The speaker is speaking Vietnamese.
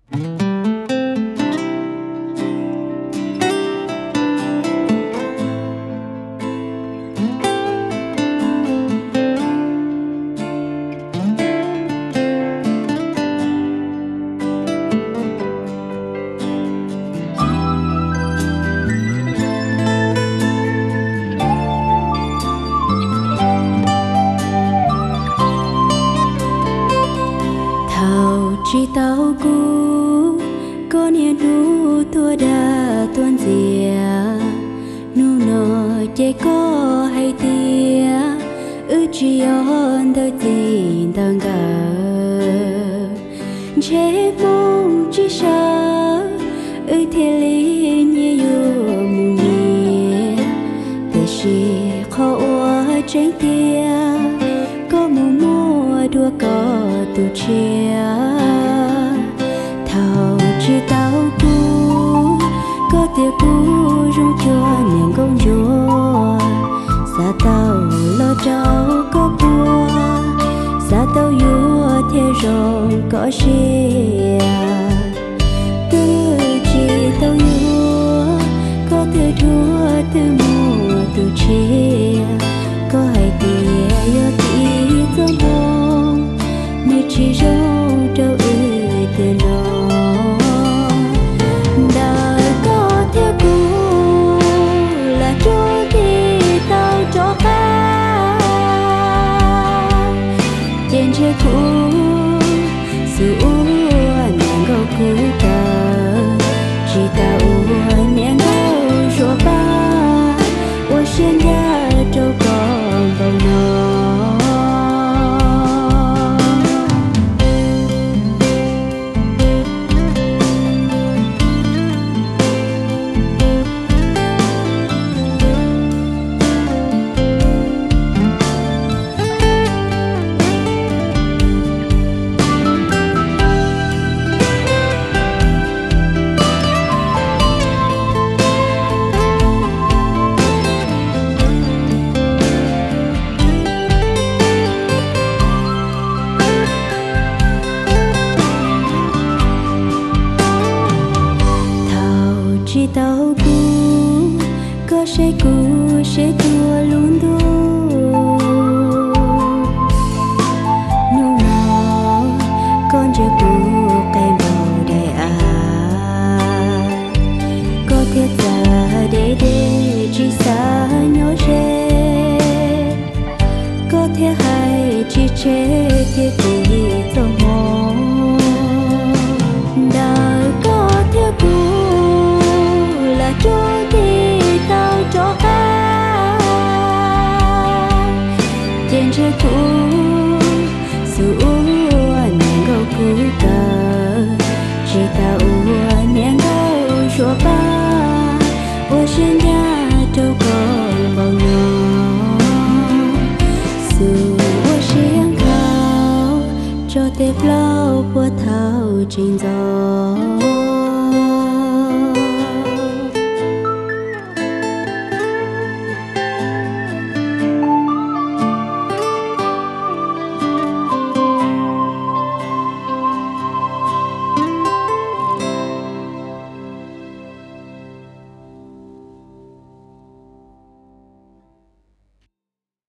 chỉ tao cũ có niềm đủ tua đa tuôn dìa nu nọ chỉ có hay tia chỉ on đời tình tăng cả chế mong chỉ sợ thiên lý như mù nhẹ để chỉ khó tránh tia có mù mua đua có tu chia thao chỉ tao cũ có tia cũ rung cho niềm công chúa xa tao lo trao có bùa xa tao vua thế rong có chia từ chỉ tao vua có từ thua từ mùa từ chia có hai tia yo tí trong bông như chỉ rong trâu ơi từ nó đời có thế cũ là cho thì tao cho khác trên trái cũ sự nàng gấu cũ cả chỉ tao nàng gấu rùa ba ôi xuyên ra trâu con vào nó chỉ tao cũ có sẽ cũ sẽ tua luôn đô nu nó con chưa cũ cây màu đầy có thiết giả để chỉ xa nhớ rê có thiết hay chỉ chế thiết gì trong mồ đời có thiết cũ cho thì tao cho khác trên trái cũ sự nàng gấu cũ cả chỉ tao nàng gấu rùa ba ôi xuyên ra trâu con bao nhỏ sự ôi xuyên khao cho tép lâu của thao trên gió